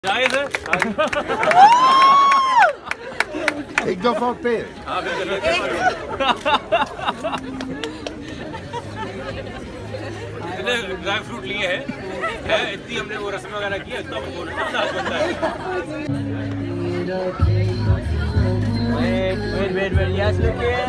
जायज़ है। एक दफा पेड़। इतने ड्राई फ्रूट लिए हैं, इतनी हमने वो रस्म वगैरह की है, तब बनता है। Wait, yes, look here.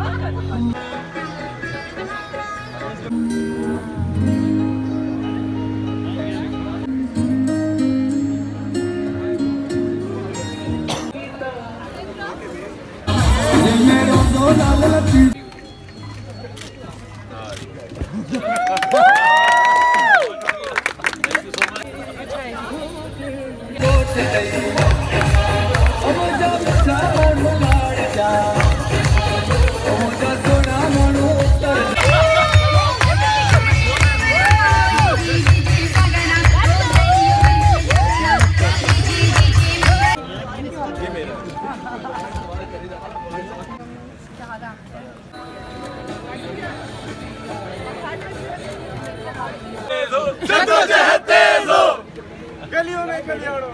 गलियों में गलियाड़ों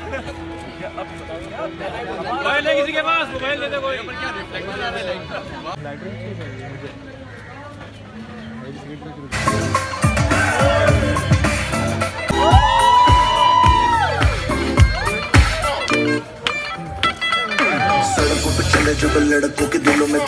मोबाइल है किसी के पास? मोबाइल दे दे कोई। सड़कों पे चले जो लड़कों के दिलों में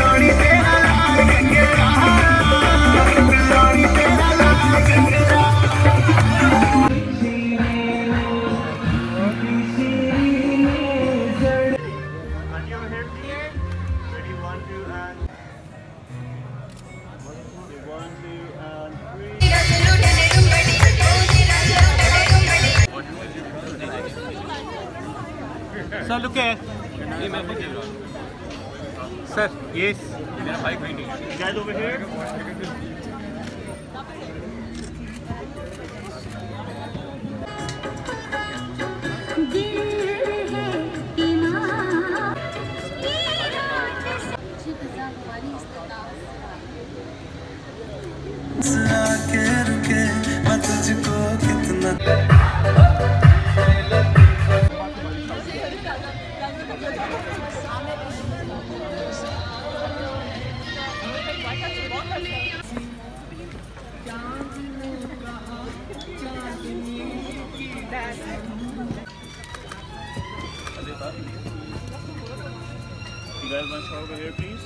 Sir, look here. Sir, yes. मेरा बाइक भी नहीं है। Guys over here. आके रुके मैं तुझको कितना You guys want to show over here, please?